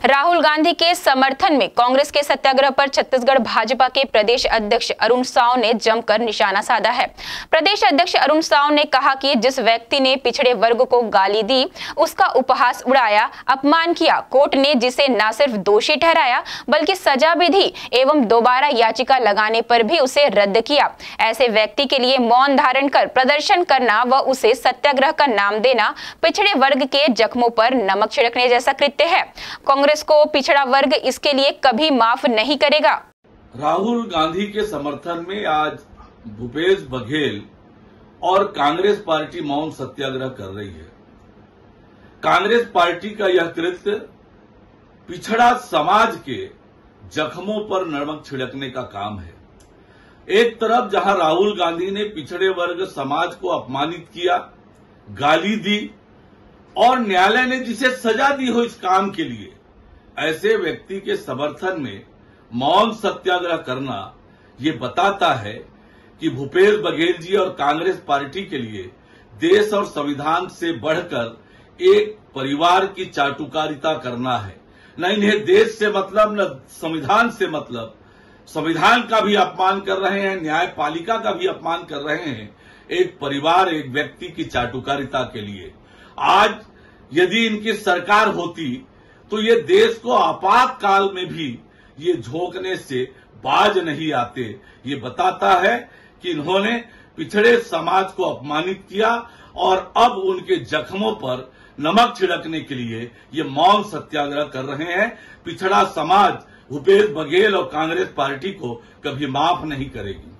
राहुल गांधी के समर्थन में कांग्रेस के सत्याग्रह पर छत्तीसगढ़ भाजपा के प्रदेश अध्यक्ष अरुण साव ने जमकर निशाना साधा है। प्रदेश अध्यक्ष अरुण साव ने कहा कि जिस व्यक्ति ने पिछड़े वर्ग को गाली दी, उसका उपहास उड़ाया, अपमान किया, कोर्ट ने जिसे न सिर्फ दोषी ठहराया बल्कि सजा भी दी एवं दोबारा याचिका लगाने पर भी उसे रद्द किया। ऐसे व्यक्ति के लिए मौन धारण कर प्रदर्शन करना व उसे सत्याग्रह का नाम देना पिछड़े वर्ग के जख्मों पर नमक छिड़कने जैसा कृत्य है। कांग्रेस को पिछड़ा वर्ग इसके लिए कभी माफ नहीं करेगा। राहुल गांधी के समर्थन में आज भूपेश बघेल और कांग्रेस पार्टी मौन सत्याग्रह कर रही है। कांग्रेस पार्टी का यह कृत्य पिछड़ा समाज के जख्मों पर नमक छिड़कने का काम है। एक तरफ जहां राहुल गांधी ने पिछड़े वर्ग समाज को अपमानित किया, गाली दी और न्यायालय ने जिसे सजा दी हो इस काम के लिए, ऐसे व्यक्ति के समर्थन में मौन सत्याग्रह करना ये बताता है कि भूपेश बघेल जी और कांग्रेस पार्टी के लिए देश और संविधान से बढ़कर एक परिवार की चाटुकारिता करना है। न इन्हें देश से मतलब, न संविधान से मतलब। संविधान का भी अपमान कर रहे हैं, न्यायपालिका का भी अपमान कर रहे हैं एक परिवार, एक व्यक्ति की चाटुकारिता के लिए। आज यदि इनकी सरकार होती तो ये देश को आपातकाल में भी ये झोंकने से बाज नहीं आते। ये बताता है कि इन्होंने पिछड़े समाज को अपमानित किया और अब उनके जख्मों पर नमक छिड़कने के लिए ये मौन सत्याग्रह कर रहे हैं। पिछड़ा समाज भूपेश बघेल और कांग्रेस पार्टी को कभी माफ नहीं करेगी।